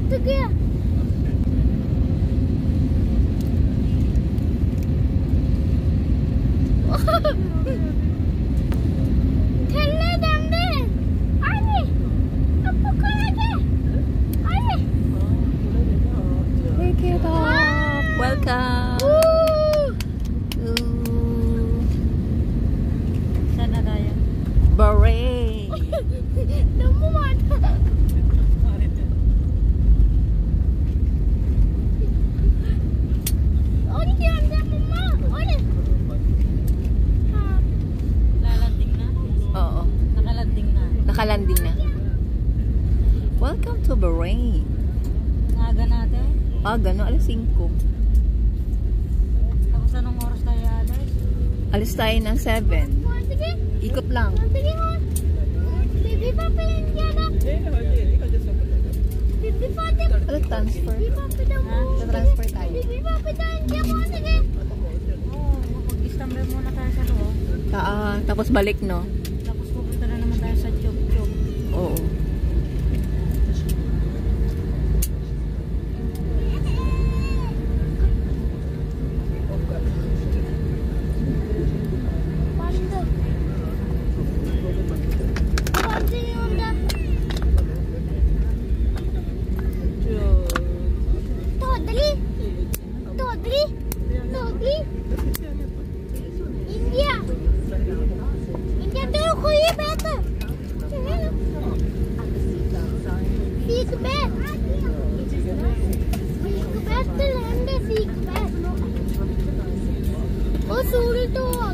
तो गया ठल्ले दंडे आगे अब पकड़े आगे Take it off. Welcome. Saan na tayo? Bahrain. Namuhat. Oo. Nakalanding na. Welcome to Bahrain. Ngaga natin. Gano'n. Alas 5. Tapos anong oras tayo alas? Alis tayo ng 7. Ikot lang. Baby Papa yan yan. Baby Papa. Ano transfer? Baby Papa daw. Transfer tayo. Baby Papa daw yan mo. Sige. Oo, mag-istamber muna tayo sa loob. Tapos balik, no? Tapos pupunta na naman tayo sa Chok-Chok. Oo. India तो कोई बेहतर सीख बैठ तो land सीख बैठ वो सूरज तो